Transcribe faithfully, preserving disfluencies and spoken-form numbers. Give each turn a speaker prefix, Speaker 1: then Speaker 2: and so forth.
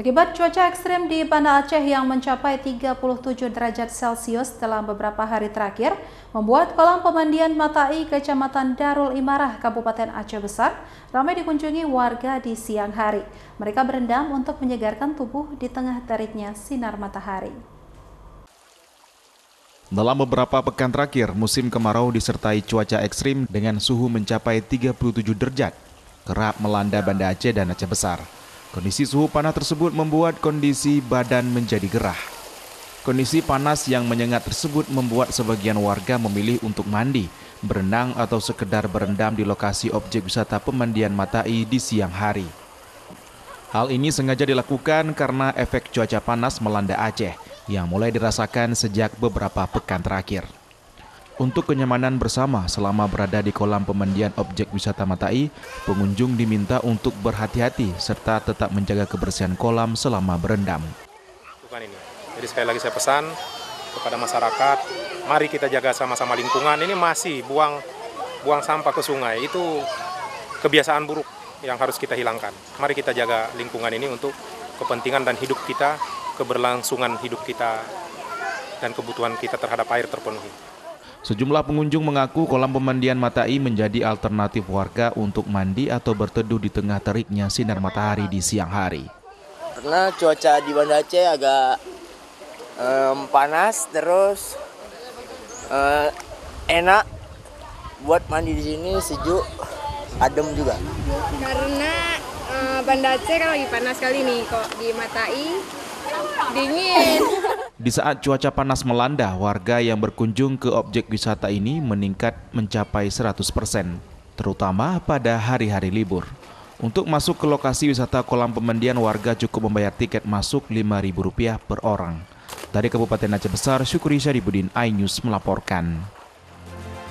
Speaker 1: Akibat cuaca ekstrim di Banda Aceh yang mencapai tiga puluh tujuh derajat Celcius dalam beberapa hari terakhir, membuat kolam pemandian Matai, Kecamatan Darul Imarah, Kabupaten Aceh Besar, ramai dikunjungi warga di siang hari. Mereka berendam untuk menyegarkan tubuh di tengah teriknya sinar matahari.
Speaker 2: Dalam beberapa pekan terakhir, musim kemarau disertai cuaca ekstrim dengan suhu mencapai tiga puluh tujuh derajat, kerap melanda Banda Aceh dan Aceh Besar. Kondisi suhu panas tersebut membuat kondisi badan menjadi gerah. Kondisi panas yang menyengat tersebut membuat sebagian warga memilih untuk mandi, berenang atau sekedar berendam di lokasi objek wisata pemandian Matai di siang hari. Hal ini sengaja dilakukan karena efek cuaca panas melanda Aceh yang mulai dirasakan sejak beberapa pekan terakhir. Untuk kenyamanan bersama selama berada di kolam pemandian objek wisata Matai, pengunjung diminta untuk berhati-hati serta tetap menjaga kebersihan kolam selama berendam.
Speaker 3: Bukan ini. Jadi sekali lagi saya pesan kepada masyarakat, mari kita jaga sama-sama lingkungan. Ini masih buang buang sampah ke sungai, itu kebiasaan buruk yang harus kita hilangkan. Mari kita jaga lingkungan ini untuk kepentingan dan hidup kita, keberlangsungan hidup kita, dan kebutuhan kita terhadap air terpenuhi.
Speaker 2: Sejumlah pengunjung mengaku kolam pemandian Matai menjadi alternatif warga untuk mandi atau berteduh di tengah teriknya sinar matahari di siang hari.
Speaker 4: Karena cuaca di Banda Aceh agak um, panas, terus uh, enak buat mandi di sini, sejuk, adem juga.
Speaker 5: Karena uh, Banda Aceh kan lagi panas kali nih, kok di Matai dingin.
Speaker 2: Di saat cuaca panas melanda, warga yang berkunjung ke objek wisata ini meningkat mencapai seratus persen, terutama pada hari-hari libur. Untuk masuk ke lokasi wisata kolam pemandian, warga cukup membayar tiket masuk lima ribu rupiah per orang. Dari Kabupaten Aceh Besar, Syukuri Syaribudin, iNews melaporkan.